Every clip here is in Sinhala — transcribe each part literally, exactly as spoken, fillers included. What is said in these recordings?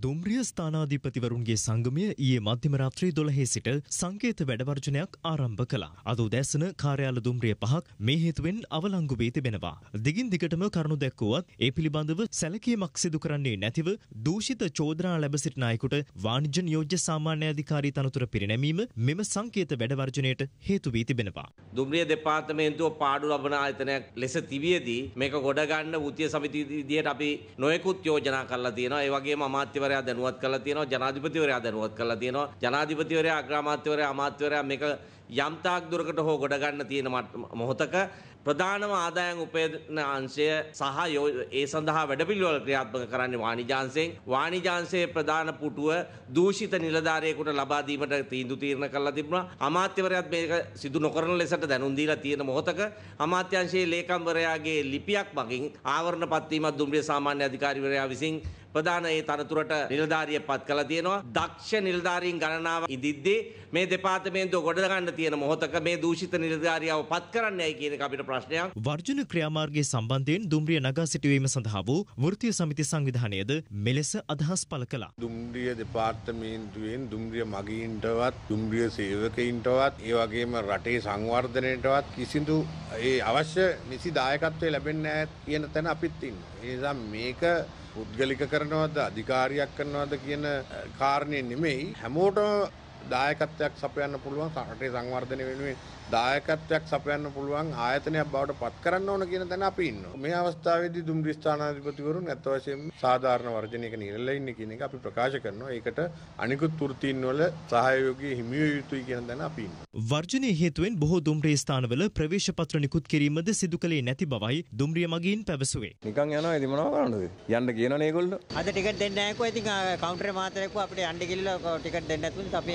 දුම්රිය ස්ථානාධිපතිවරුන්ගේ සංගමය ඊයේ මධ්‍යම රාත්‍රී දොළහේ සිට සංකේත වැඩවර්ජනයක් ආරම්භ කළා. අද උදෑසන කාර්යාල දුම්රිය පහක් මේ හේතුවෙන් අවලංගු වී තිබෙනවා. දිගින් දිගටම කරුණු දැක්වුවත් ඒ පිළිබඳව සැලකීමක් සිදු කරන්නේ නැතිව දූෂිත චෝදනා ලැබ සිටින අයෙකුට වාණිජ්‍ය නියෝජ්‍ය සාමාන්‍ය අධිකාරී තනතුර පිරිනැමීම මෙම සංකේත වැඩවර්ජනයට හේතු වී තිබෙනවා. දුම්රිය දෙපාර්තමේන්තුව පාඩු ලබන ආයතනයක් ලෙස තිබියදී මේක ගොඩ ගන්න වෘත්තීය සමිතිය විදියට අපි නොයෙකුත් යෝජනා කරලා තියෙනවා. ඒ වගේම අමාත්‍ය වරයා දැනුවත් කරලා තියෙනවා, ජනාධිපතිවරයා දැනුවත් කරලා තියෙනවා, ජනාධිපතිවරයා අග්‍රාමාත්‍යවරයා අමාත්‍යවරයා මේක යම් තාක් දුරකට හෝ ගොඩ ගන්න තියෙන මොහොතක ප්‍රධානම ආදායම් උපයන අංශය සහ ඒ සඳහා වැඩපිළිවෙළ ක්‍රියාත්මක කරන්නේ වාණිජාංශයෙන්. වාණිජාංශයේ ප්‍රධාන පුටුව දූෂිත නිලධාරියෙකුට ලබා දීමට තීන්දුව තීරණ කරලා තිබුණා. අමාත්‍යවරයාත් මේක සිදු නොකරන ලෙසට දැනුම් දීලා තියෙන මොහොතක අමාත්‍යාංශයේ ලේකම්වරයාගේ ලිපියක් මගින් ආවරණ පත්වීමක් දුම්රිය සාමාන්‍ය අධිකාරිවරයා විසින් ප්‍රධාන ඒ තනතුරට නිලධාරිය පත් කළා තියෙනවා. දක්ෂ නිලධාරීන් ගණනාව ඉදිද්දී මේ දෙපාර්තමේන්තුව ගොඩ ගන්න තියෙන මොහොතක මේ දූෂිත නිලධාරියව පත් කරන්නයි කියන එක අපිට ප්‍රශ්නයක්. වර්ජන ක්‍රියාමාර්ගයේ සම්බන්ධයෙන් දුම්රිය නගා සිටුවීම සඳහා වූ වෘත්තීය සමිති සංවිධානයද මෙලෙස අදහස් පළ කළා. දුම්රිය දෙපාර්තමේන්තුවෙන් දුම්රිය මගීන්ටවත් දුම්රිය සේවකයින්ටවත් ඒ වගේම රටේ සංවර්ධනයටවත් කිසිදු ඒ අවශ්‍ය නිසි දායකත්වය ලැබෙන්නේ නැහැ කියන තැන අපිත් ඉන්නවා. ඒ නිසා මේක පුද්ගලික කරනවද අධිකාරියක් කරනවද කියන කාරණේ නෙමෙයි, හැමෝටම දායකත්වයක් සපයන්න පුළුවන්, රටේ සංවර්ධනය වෙනුවෙන් දායකත්වයක් සපයන්න පුළුවන් ආයතනයක් බවට පත් කරන්න ඕන කියන තැන අපි ඉන්නවා. මේ අවස්ථාවේදී දුම්රිය ස්ථානාධිපතිවරුන් අත් වශයෙන්ම සාධාරණ වර්ජනයක නිරලා ඉන්නේ කියන එක අපි ප්‍රකාශ කරනවා. ඒකට අනිකුත් වෘත්තීන් වල සහයෝගය හිමි විය යුතුයි කියන තැන අපි ඉන්නවා. වර්ජනයේ හේතුවෙන් බොහෝ දුම්රිය ස්ථානවල ප්‍රවේශ පත්‍ර නිකුත් කිරීමද සිදු කළේ නැති බවයි දුම්රිය මගීන් පැවසුවේ. නිකන් යනවා ඉතින් මොනව කරන්නද? යන්න කියනවනේ ඒගොල්ලෝ. අද ටිකට් දෙන්නේ නැහැකෝ. ඉතින් කවුන්ටරේ මහත්තයා එක්ක අපිට යන්න ගිහලා ටිකට් දෙන්නේ නැතුව අපි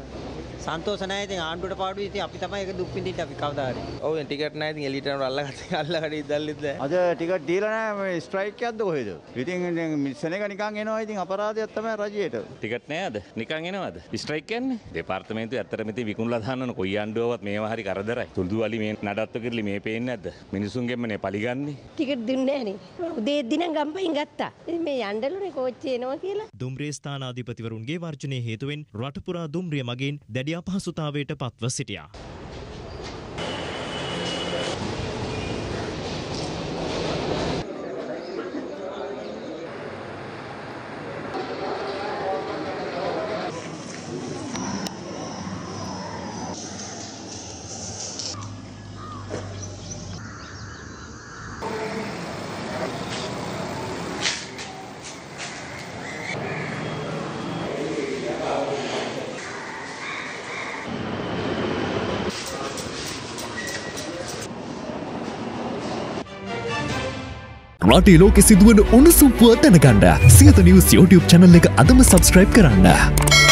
සන්තෝෂ නැහැ. ඉතින් ආණ්ඩුවට පාඩුයි. ඉතින් අපි තමයි ඒක දුක් විඳින්න අපි කවදා හරි. ඔව් ටිකට් නැහැ. ඉතින් එලියට යනවා අල්ලගත්ත අල්ලගඩ ඉදල්ලිත් නැහැ. අද ටිකට් දීලා නැහැ. මේ ස්ට්‍රයික් එකක්ද කොහෙද? ඉතින් මිෂන් එක නිකන් එනවා. ඉතින් අපරාධයක් තමයි රජයට. ටිකට් නැහැ අද. නිකන් එනවද? ස්ට්‍රයික් කියන්නේ? දෙපාර්තමේන්තුවේ ඇත්තටම ඉතින් විකුණලා දාන්නන කොයි ආණ්ඩුවවත් මේවා හරි කරදරයි. සුළුදු වලි මේ නඩත්තු කිරලි මේ පේන්නේ නැද්ද? මිනිසුන්ගෙන්මනේ පලිගන්නේ. ටිකට් දුන්නේ නැහනේ. උදේ දින ගම්පයින් ගත්තා. ඉතින් මේ යන්නලුනේ කෝච්චිය එනවා කියලා. දුම්රිය ස්ථානාධිපතිවරුන්ගේ වර්ජනයේ හේතුවෙන් රට පුරා දුම්රිය මගින් දැඩි අපහසුතාවයට පත්ව සිටියා. රටේ ලෝකෙ සිදුවන උණුසුම් පුවත් දැනගන්න සියත නිවුස් YouTube channel එක අදම subscribe කරන්න.